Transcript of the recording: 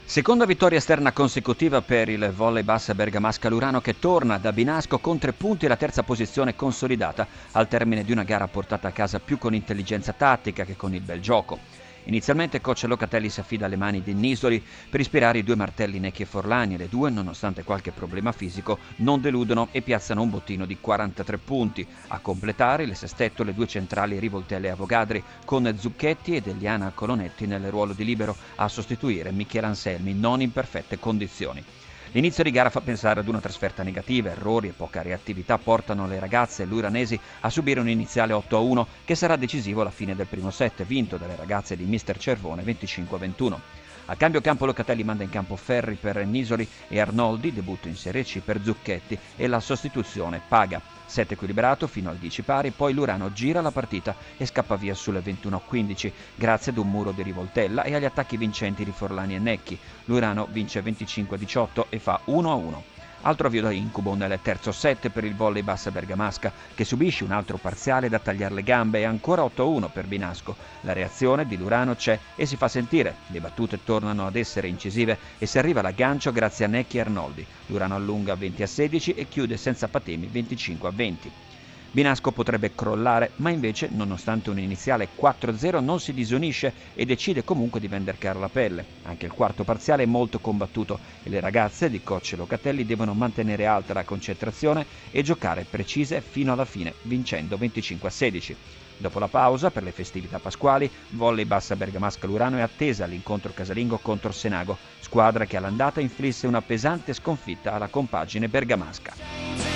Seconda vittoria esterna consecutiva per il volley bassa bergamasca Lurano, che torna da Binasco con 3 punti e la terza posizione consolidata al termine di una gara portata a casa più con intelligenza tattica che con il bel gioco. Inizialmente coach Locatelli si affida alle mani di Nisoli per ispirare i due martelli Necchi e Forlani, e le due, nonostante qualche problema fisico, non deludono e piazzano un bottino di 43 punti. A completare il sestetto le due centrali Rivoltelle e Avogadri, con Zucchetti ed Eliana Colonetti nel ruolo di libero a sostituire Michele Anselmi, non in perfette condizioni. L'inizio di gara fa pensare ad una trasferta negativa, errori e poca reattività portano le ragazze luranesi a subire un iniziale 8-1 che sarà decisivo alla fine del primo set, vinto dalle ragazze di Mister Cervone 25-21. A cambio campo Locatelli manda in campo Ferri per Nisoli e Arnoldi, debutto in Serie C per Zucchetti, e la sostituzione paga. Set equilibrato fino al 10 pari, poi Lurano gira la partita e scappa via sulle 21-15 grazie ad un muro di Rivoltella e agli attacchi vincenti di Forlani e Necchi. Lurano vince 25-18 e fa 1-1. Altro avvio da incubo nel terzo set per il volley bassa bergamasca, che subisce un altro parziale da tagliare le gambe, e ancora 8-1 per Binasco. La reazione di Lurano c'è e si fa sentire. Le battute tornano ad essere incisive e si arriva all'aggancio grazie a Necchi e Arnoldi. Lurano allunga 20-16 e chiude senza patemi 25-20. Binasco potrebbe crollare, ma invece, nonostante un iniziale 4-0, non si disunisce e decide comunque di vender cara la pelle. Anche il quarto parziale è molto combattuto e le ragazze di coach Locatelli devono mantenere alta la concentrazione e giocare precise fino alla fine, vincendo 25-16. Dopo la pausa per le festività pasquali, volley bassa bergamasca Lurano è attesa all'incontro casalingo contro Senago, squadra che all'andata inflisse una pesante sconfitta alla compagine bergamasca.